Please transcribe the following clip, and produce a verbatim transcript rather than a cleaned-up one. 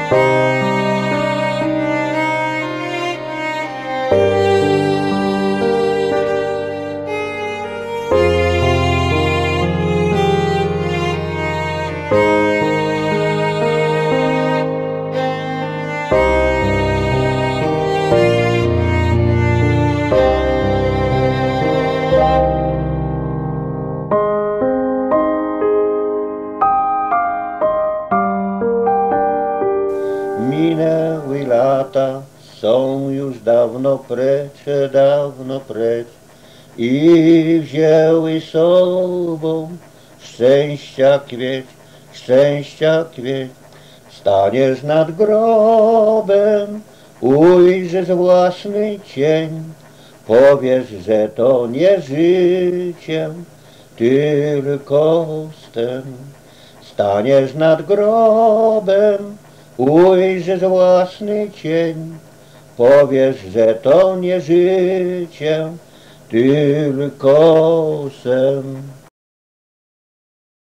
Minęły lata, są już dawno precz, dawno precz i wzięły sobą szczęścia kwieć, szczęścia kwieć. Staniesz nad grobem, ujrzysz własny cień, powiesz, że to nie życiem, tylko stem. Staniesz nad grobem, ujrzysz własny cień, powiesz, że to nie życie, tylko sen.